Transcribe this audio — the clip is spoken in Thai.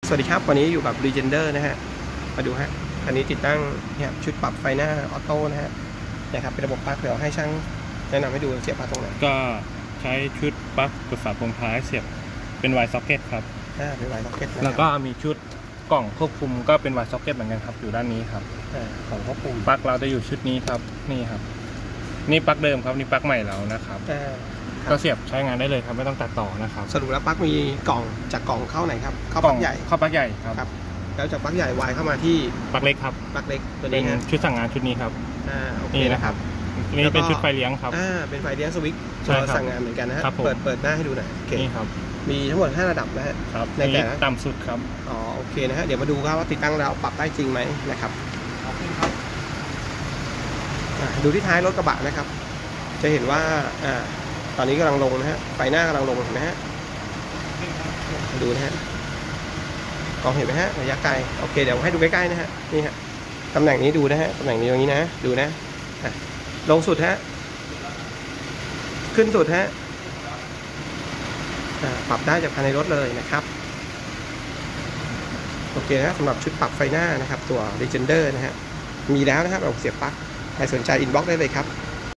สวัสดีครับวันนี้อยู่กับ Legender นะฮะมาดูฮะอันนี้ติดตั้งเนี่ยชุดปรับไฟหน้าออโต้นะฮะนะครับเป็นระบบปลั๊กเดี๋ยวให้ช่างแนะนำให้ดูเสียบปลั๊กตรงไหนก็ใช้ชุดปลั๊กกดฝาพวงท้ายเสียบเป็นไวร์ซ็อกเก็ตครับเป็นไวร์ซ็อกเก็ตแล้วก็มีชุดกล่องควบคุมก็เป็นไวร์ซ็อกเก็ตเหมือนกันครับอยู่ด้านนี้ครับกล่องควบคุมปลั๊กเราจะอยู่ชุดนี้ครับนี่ครับนี่ปลั๊กเดิมครับนี่ปลั๊กใหม่เรานะครับก็เสียบใช้งานได้เลยครับไม่ต้องตัดต่อนะครับสรุปแล้วปลั๊กมีกล่องจากกล่องเข้าไหนครับเข้าปลั๊กใหญ่เข้าปลั๊กใหญ่ครับแล้วจากปลั๊กใหญ่วายเข้ามาที่ปลั๊กเล็กครับปลั๊กเล็กตัวนี้เป็นชุดสั่งงานชุดนี้ครับนี่นะครับนี่เป็นชุดไฟเลี้ยงครับเป็นไฟเลี้ยงสวิตช์เราสั่งงานเหมือนกันนะฮะเปิดหน้าให้ดูหน่อยนี่ครับมีทั้งหมด5ระดับนะฮะในแต่ต่ำสุดครับโอเคนะฮะเดี๋ยวมาดูครับว่าติดตั้งแล้วปรับได้จริงไหมนะครับดูที่ท้ายรถกระบะนะครับจะเห็นว่าตอนนี้กำลังลงนะฮะไฟหน้ากำลังลงเห็นไหมฮะดูนะฮะมองเห็นไหมฮะระยะไกลโอเคเดี๋ยวให้ดูใกล้ๆนะฮะนี่ฮะตำแหน่งนี้ดูนะฮะตำแหน่งนี้ตรงนี้นะดูนะลงสุดฮะขึ้นสุดฮะปรับได้จากภายในรถเลยนะครับโอเคนะสำหรับชุดปรับไฟหน้านะครับตัว Legender นะฮะมีแล้วนะครับเราเสียบปลั๊กใครสนใจอินบ็อกซ์ได้เลยครับ